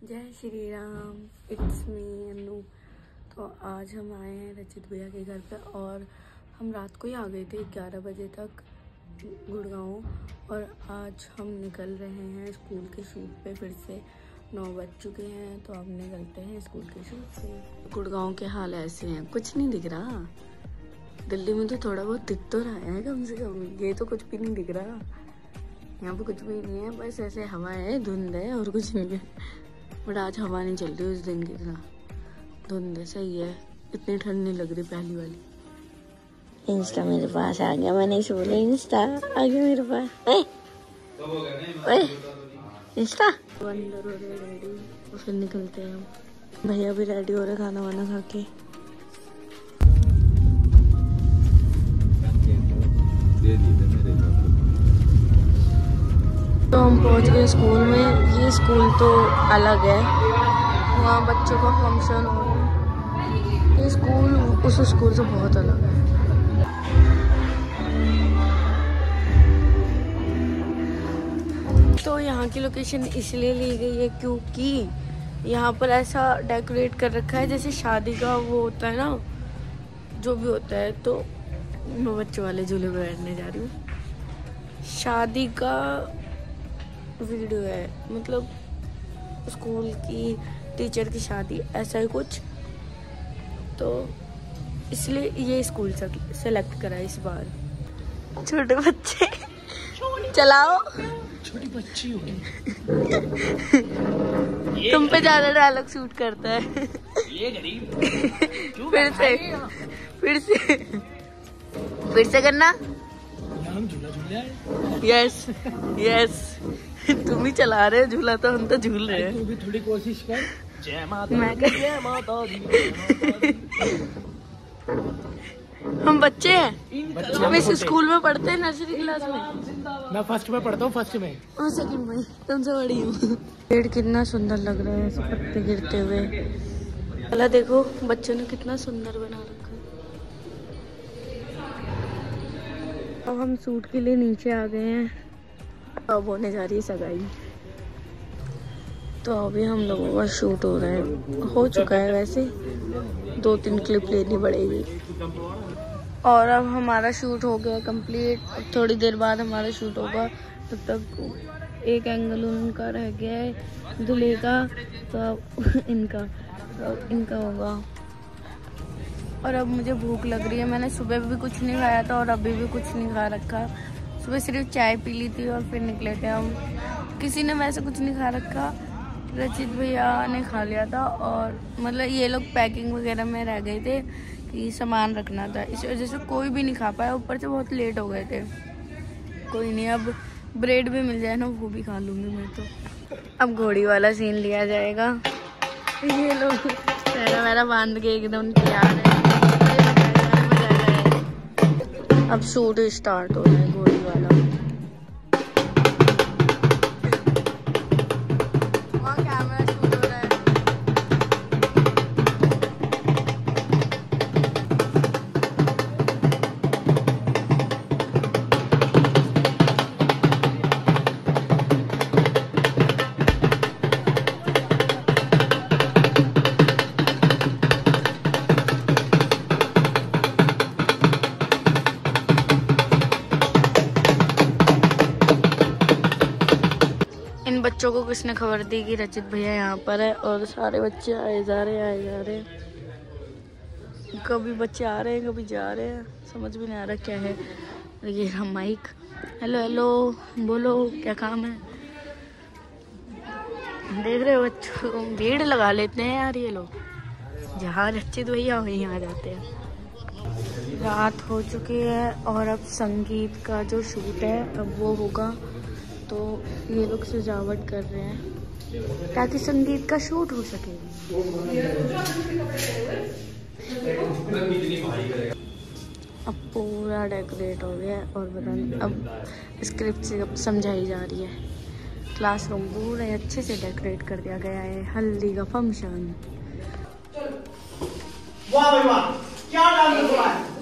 जय Shri Ram, it's me Anu. तो आज हम आए हैं रचित भैया के घर पे और हम रात को ही आ गए थे 11 बजे तक गुड़गांव। और आज हम निकल रहे हैं स्कूल के शूट पे। फिर से 9 बज चुके हैं तो अब निकलते हैं स्कूल के शूट पे। गुड़गांव के हाल ऐसे हैं, कुछ नहीं दिख रहा। दिल्ली में तो थोड़ा बहुत दिख तो रहा है कम से कम, ये तो कुछ भी नहीं दिख रहा। यहाँ पे कुछ भी नहीं है, बस ऐसे हवा है, धुंध है और कुछ नहीं है। बट आज हवा नहीं चल रही उस दिन की तरह, धुंध है, सही है, इतनी ठंड नहीं लग रही पहली वाली। इंस्टा मेरे पास आ गया, मैंने इसे बोला इंस्टा आ गया मेरे पास। ओए इंस्टा अंदर हो रहे रेडी और फिर निकलते हैं हम। भैया भी रेडी हो रहे खाना वाना खा के। तो हम पहुंच गए स्कूल में। ये स्कूल तो अलग है, वहाँ बच्चों का फंक्शन हो रहा है। ये स्कूल उस स्कूल से बहुत अलग है। तो यहाँ की लोकेशन इसलिए ली गई है क्योंकि यहाँ पर ऐसा डेकोरेट कर रखा है जैसे शादी का वो होता है ना, जो भी होता है। तो मैं बच्चों वाले झूले पर बैठने जा रही हूँ। शादी का वीडियो है, मतलब स्कूल की टीचर की शादी, ऐसा ही कुछ। तो इसलिए ये स्कूल सेलेक्ट करा इस बार। छोटे बच्चे चलाओ, छोटी बच्ची होगी। तुम पे ज्यादा डायलॉग शूट करता है ये गरीब। फिर से करना। हम झूला झूल रहे। यस यस तुम ही चला रहे हो झूला, तो हम तो झूल रहे हैं। तू भी थोड़ी कोशिश कर। जय माता मैं दी, जय माता दी। हम बच्चे हैं, हम इस स्कूल में पढ़ते हैं, नर्सरी क्लास में। मैं फर्स्ट में पढ़ता हूँ, फर्स्ट में। और सेकंड में, तुमसे बड़ी हूँ। पेड़ कितना सुंदर लग रहा है ऐसे पत्ते गिरते हुए। पहला देखो बच्चों ने कितना सुंदर बना रखा है। अब हम शूट के लिए नीचे आ गए हैं। अब होने जा रही है सगाई। तो अभी हम लोगों का शूट हो रहा है, हो चुका है वैसे, 2-3 क्लिप लेनी पड़ेगी। और अब हमारा शूट हो गया कंप्लीट। अब थोड़ी देर बाद हमारा शूट होगा, तब तक एक एंगल उनका रह गया है दूल्हे का, तो इनका होगा। और अब मुझे भूख लग रही है। मैंने सुबह भी कुछ नहीं खाया था और अभी भी कुछ नहीं खा रखा। सुबह सिर्फ चाय पी ली थी और फिर निकले थे हम। किसी ने वैसे कुछ नहीं खा रखा, रचित भैया ने खा लिया था। और मतलब ये लोग पैकिंग वगैरह में रह गए थे कि सामान रखना था, इस वजह से कोई भी नहीं खा पाया। ऊपर से बहुत लेट हो गए थे। कोई नहीं, अब ब्रेड भी मिल जाए ना, वो भी खा लूँगी मैं तो। अब घोड़ी वाला सीन लिया जाएगा। ये लोग पैरा वैरा बांध के एकदम तैयार है। अब शूट स्टार्ट हो रहा है घोड़ी वाला। वहाँ कैमरा शूट हो रहा है। बच्चों को किसने खबर दी कि रचित भैया यहाँ पर है, और सारे बच्चे आए जा रहे हैं। कभी बच्चे आ रहे हैं, कभी जा रहे हैं, समझ भी नहीं आ रहा क्या है। ये रहा माइक। हेलो हेलो बोलो, क्या काम है। देख रहे हो बच्चों को भीड़ लगा लेते हैं यार ये लोग। जहाँ रचित भैया वहीं आ जाते हैं। रात हो चुकी है और अब संगीत का जो शूट है अब वो होगा। तो ये लोग सजावट कर रहे हैं ताकि संगीत का शूट हो सके। अब पूरा डेकोरेट हो गया और अब स्क्रिप्ट से अब समझाई जा रही है। क्लासरूम पूरे अच्छे से डेकोरेट कर दिया गया है, हल्दी का फंक्शन। वाह भाई वाह, क्या डांस हो रहा है।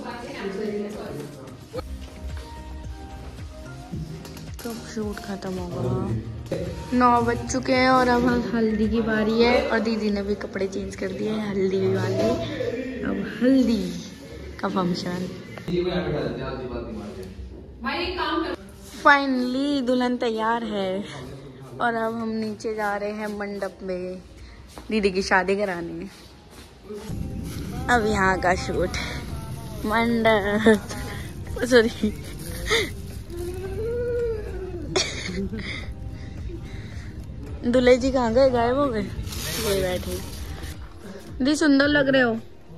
कब शूट खत्म होगा 9 बज चुके हैं और अब हल्दी की बारी है और दीदी ने भी कपड़े चेंज कर दिए हैं हल्दी वाले। अब हल्दी का फंक्शन। फाइनली दुल्हन तैयार है और अब हम नीचे जा रहे हैं मंडप में दीदी की शादी कराने। अब यहाँ का शूट मंडप सॉरी दूल्हे जी कहाँ गए? गायब हो गए। ये बैठे दी, सुंदर लग रहे हो।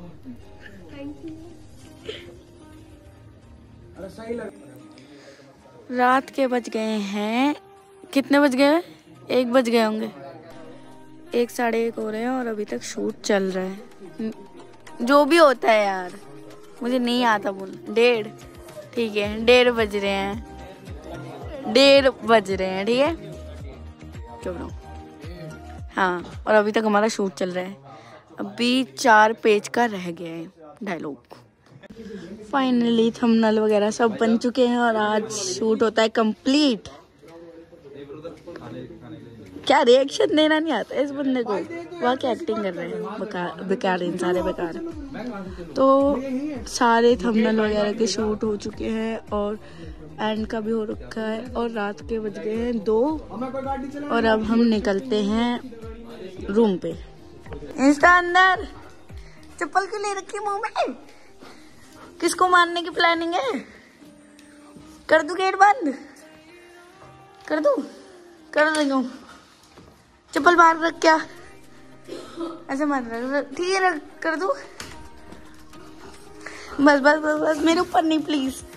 रात के बज गए हैं, कितने बज गए? 1 बज गए होंगे, 1 साढ़े 1 हो रहे हैं और अभी तक शूट चल रहा है। जो भी होता है यार, मुझे नहीं आता बोल। 1:30 ठीक है, 1:30 बज रहे हैं, 1:30 बज रहे हैं, ठीक है क्यों ना। हाँ, और अभी तक हमारा शूट चल रहा है। अभी 4 पेज का रह गया है डायलॉग। फाइनली थंबनेल वगैरह सब बन चुके हैं और आज शूट होता है कंप्लीट। क्या रिएक्शन देना नहीं आता इस बंदे को, वह क्या एक्टिंग कर रहे हैं, बेकार इन सारे बेकार। तो सारे थंबनेल वगैरह के शूट हो चुके हैं और एंड का भी हो रखा है और रात के बज गए हैं 2 और अब हम निकलते हैं रूम पे। इंस्टा अंदर चप्पल क्यों ले रखी मुंह में? किसको मारने की प्लानिंग है? कर दूं गेट बंद? कर दूं? कर दूं? चप्पल बाहर रख, क्या ऐसे मार रख, ठीक है कर दूं? बस बस बस बस, मेरे ऊपर नहीं प्लीज।